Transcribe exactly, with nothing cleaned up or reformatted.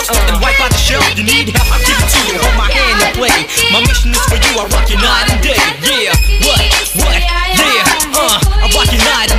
and wipe out the shelf. You need help, I'll give it to you. Hold my hand and play. My mission is for you. I rock you night and day. Yeah, what, what, yeah, uh, I rock you night and